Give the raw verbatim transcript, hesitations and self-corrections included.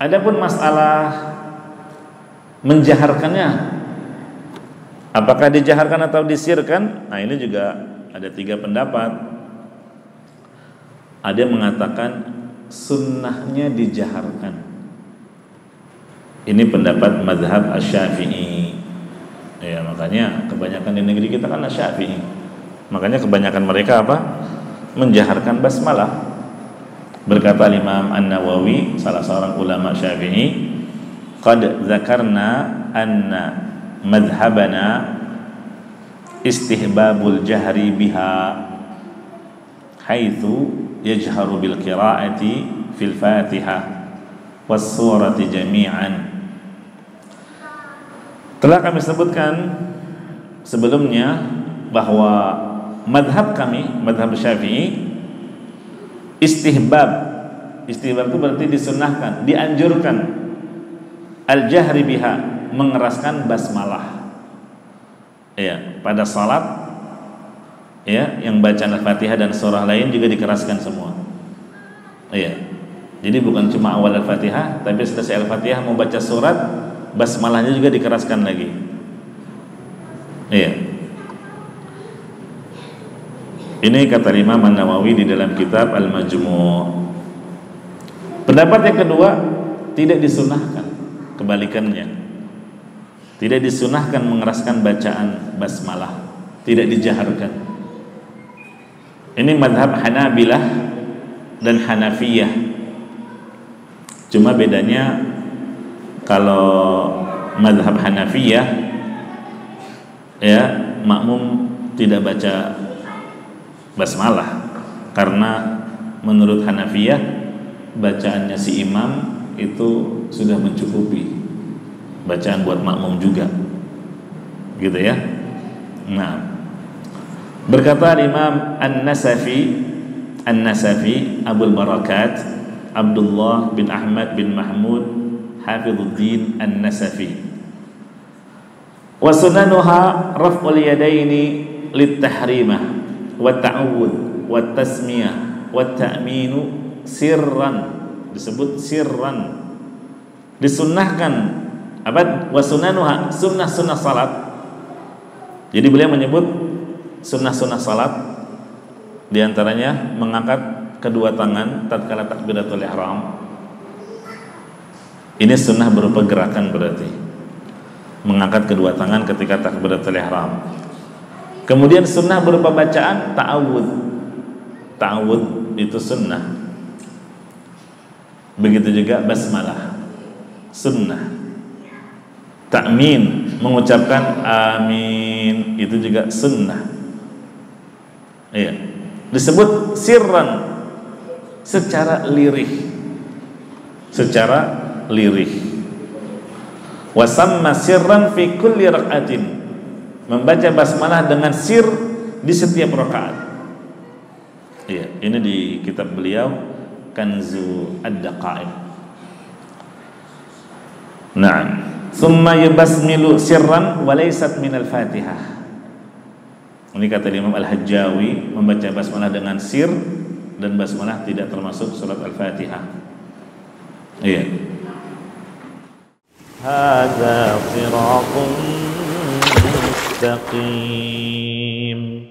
Adapun masalah menjaharkannya, apakah dijaharkan atau disirkan? Nah, ini juga ada tiga pendapat. Ada yang mengatakan sunnahnya dijaharkan. Ini pendapat mazhab Asy-Syafi'i. Ya, makanya kebanyakan di negeri kita kan Asy-Syafi'i. Makanya kebanyakan mereka apa? Menjaharkan basmalah. Berkata Imam An-Nawawi, salah seorang ulama Syafi'i, qad dzakarna anna madhhabana istihbabul jahri biha haitsu yajharu bil qira'ati fil Fatihah was surati jami'an. Telah kami sebutkan sebelumnya bahwa madhab kami, madhab Syafi'i, istihbab, istihbab itu berarti disunahkan, dianjurkan, al-jahri biha, mengeraskan basmalah, ya, pada salat, ya, yang bacaan Al-Fatihah dan surah lain juga dikeraskan semua, ya. Jadi bukan cuma awal Al-Fatihah, tapi setelah Al-Fatihah mau baca surat, basmalahnya juga dikeraskan lagi, ya. Ini kata Imam An-Nawawi di dalam kitab Al-Majmu'. Pendapat yang kedua, tidak disunahkan, kebalikannya. Tidak disunahkan mengeraskan bacaan basmalah, tidak dijaharkan. Ini mazhab Hanabilah dan Hanafiyah. Cuma bedanya kalau mazhab Hanafiyah, ya, makmum tidak baca basmalah karena menurut Hanafiyah bacaannya si imam itu sudah mencukupi bacaan buat makmum juga, gitu ya. Nah, berkata Imam An-Nasafi, An-Nasafi Abul Barakat Abdullah bin Ahmad bin Mahmud Hafidhuddin An-Nasafi, wa sunanuha raf'ul yadaini lit-tahrimah wa ta'awud wa tasmiyah wa ta'minu sirran, disebut sirran, disunnahkan apa? Wa sunanuha, sunnah-sunnah salat. Jadi beliau menyebut sunnah-sunnah salat, diantaranya mengangkat kedua tangan tatkala takbiratul ihram. Ini sunnah berupa gerakan, berarti mengangkat kedua tangan ketika takbiratul ihram. Kemudian sunnah berupa bacaan ta'awud. Ta'awud itu sunnah. Begitu juga basmalah, sunnah. Ta'min, mengucapkan amin, itu juga sunnah. Iya. Disebut sirran, secara lirih. Secara lirih. Wa samma sirran fi kulli rak'atin, membaca basmalah dengan sir di setiap rakaat. Iya, ini di kitab beliau Kanzu Ad-Daqa'iq. Naam, thumma yubasmilu sirran wa laysat min al-Fatihah. Ini kata Imam Al-Hajjawi, membaca basmalah dengan sir dan basmalah tidak termasuk surat Al-Fatihah. Iya. Hadza sirathun mustaqim.